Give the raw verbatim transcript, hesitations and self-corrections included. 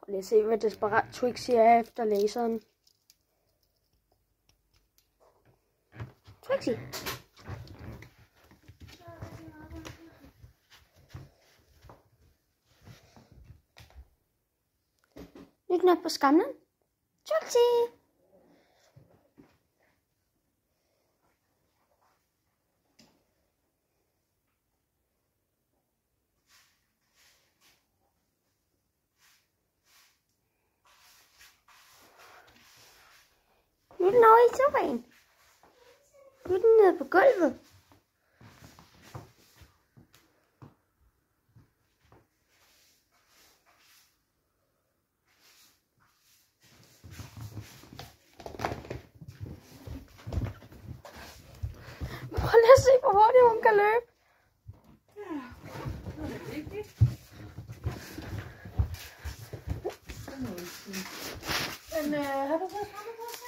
Lad os se, hvad Desperat Twix siger efter laseren. Twixy. Nyt nok på skamlen. Twixy. Nu er den over i sofaen. Nu er den nede på gulvet. Prøv lige at se, hvor hurtigt hun kan løbe. Ja, det er vigtigt. Men øh, har du fået fremme på?